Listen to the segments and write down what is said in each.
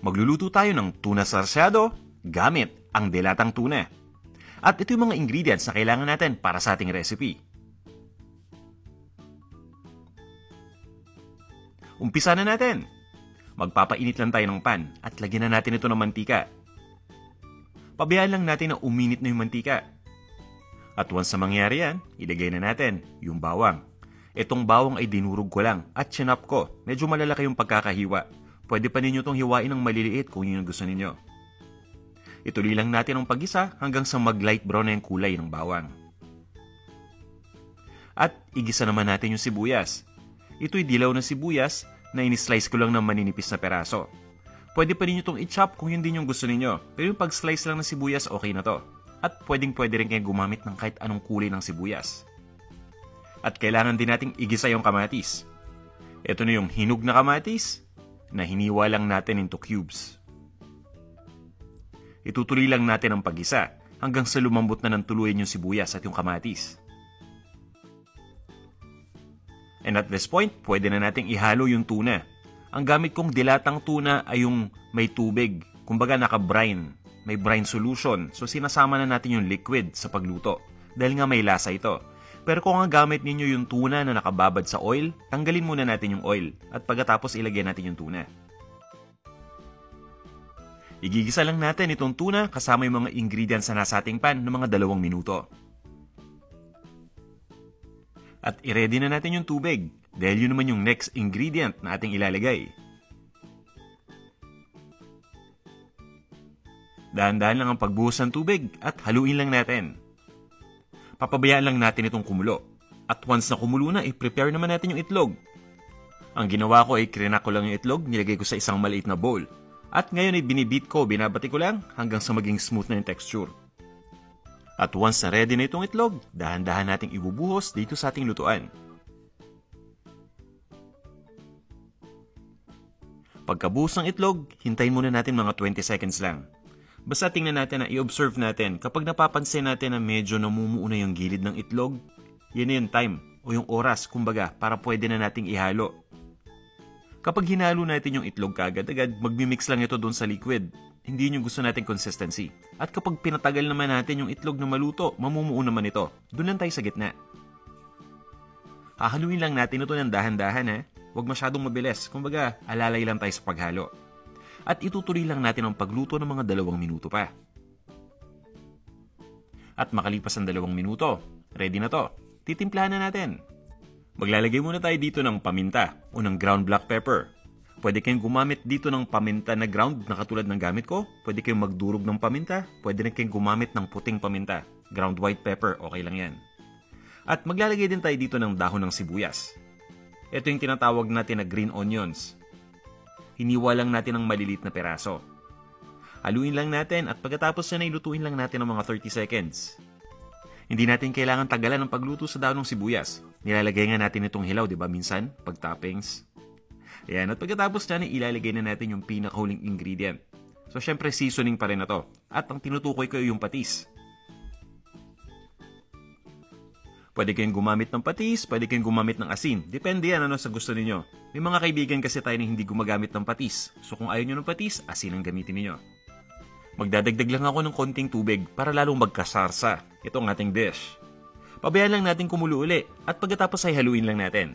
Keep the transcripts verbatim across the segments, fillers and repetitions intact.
Magluluto tayo ng tuna sarsyado gamit ang dilatang tuna. At ito yung mga ingredients na kailangan natin para sa ating recipe. Umpisa na natin. Magpapainit lang tayo ng pan at lagyan na natin ito ng mantika. Pabayaan lang natin na uminit na yung mantika. At once na mangyari yan, ilagay na natin yung bawang. Itong bawang ay dinurog ko lang at chinop ko. Medyo malalaki yung pagkakahiwa. Pwede pa ninyo itong hiwain ng maliliit kung yun ang gusto ninyo. Ituloy lang natin ang pag-isa hanggang sa mag-light brown na yung kulay ng bawang. At igisa naman natin yung sibuyas. Ito'y dilaw na sibuyas na in-slice ko lang ng maninipis na peraso. Pwede pa ninyo itong i-chop kung yun din yung gusto ninyo. Pero yung pag-slice lang ng sibuyas, okay na to. At pwedeng pwede rin kayo gumamit ng kahit anong kulay ng sibuyas. At kailangan din nating igisa yung kamatis. Ito na yung hinog na kamatis na hiniwa lang natin into cubes. Itutuloy lang natin ang pag-isa hanggang sa lumambot na ng tuluyan yung sibuyas at yung kamatis. And at this point, pwede na nating ihalo yung tuna. Ang gamit kong dilatang tuna ay yung may tubig. Kumbaga naka-brine. May brine solution. So sinasama na natin yung liquid sa pagluto. Dahil nga may lasa ito. Pero kung ang gamit ninyo yung tuna na nakababad sa oil, tanggalin muna natin yung oil. At pagkatapos ilagay natin yung tuna. Igigisa lang natin itong tuna kasama yung mga ingredients na nasa ating pan ng mga dalawang minuto. At i-ready na natin yung tubig. Dahil yun naman yung next ingredient na ating ilalagay. Dahan-dahan lang ang pagbuhos ng tubig at haluin lang natin. Papabayaan lang natin itong kumulo. At once na kumulo na, i-prepare naman natin yung itlog. Ang ginawa ko ay krinak ko lang yung itlog, nilagay ko sa isang maliit na bowl. At ngayon ay binibit ko, binabati ko lang hanggang sa maging smooth na yung texture. At once na ready na itong itlog, dahan-dahan nating ibubuhos dito sa ating lutuan. Pagkabuhos ng itlog, hintayin muna natin mga twenty seconds lang. Basta tingnan natin na i-observe natin kapag napapansin natin na medyo namumuo na yung gilid ng itlog, yun na yung time o yung oras, kumbaga, para pwede na nating ihalo. Kapag hinalo natin yung itlog kaagad-agad, magmimix lang ito doon sa liquid. Hindi yun yung gusto nating consistency. At kapag pinatagal naman natin yung itlog na maluto, mamumuo naman ito. Doon lang tayo sa gitna. Hahaluin lang natin ito ng dahan-dahan ha. Huwag masyadong mabilis. Kumbaga, alalay lang tayo sa paghalo. At itutuloy lang natin ang pagluto ng mga dalawang minuto pa. At makalipas ang dalawang minuto, ready na to. Titimplahan na natin. Maglalagay muna tayo dito ng paminta o ng ground black pepper. Pwede kayong gumamit dito ng paminta na ground na katulad ng gamit ko. Pwede kayong magdurog ng paminta. Pwede rin kayong gumamit ng puting paminta. Ground white pepper, okay lang yan. At maglalagay din tayo dito ng dahon ng sibuyas. Ito yung tinatawag natin na green onions. Hiniwa lang natin ng maliliit na peraso. Haluin lang natin at pagkatapos na ilutuin lang natin ng mga thirty seconds. Hindi natin kailangan tagalan ng pagluto sa dahon ng sibuyas. Nilalagay nga natin itong hilaw, di ba minsan? Pag toppings. Ayan, at pagkatapos na ilalagay na natin yung pinakahuling ingredient. So syempre seasoning pa rin na to. At ang tinutukoy ko yung patis. Pwede kayong gumamit ng patis, pwede kayong gumamit ng asin. Depende yan ano sa gusto ninyo. May mga kaibigan kasi tayo na hindi gumagamit ng patis. So kung ayaw nyo ng patis, asin ang gamitin niyo. Magdadagdag lang ako ng konting tubig para lalong magkasarsa. Ito ang ating dish. Pabayaan lang natin kumulo uli at pagkatapos ay haluin lang natin.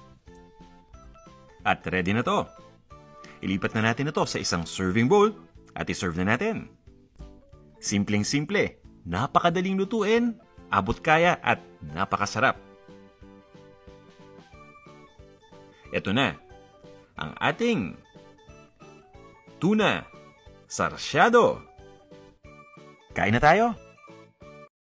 At ready na to. Ilipat na natin ito sa isang serving bowl at iserve na natin. Simpleng-simple, napakadaling lutuin, abot kaya at napakasarap. Ito na, ang ating tuna sarsyado. Kain na tayo!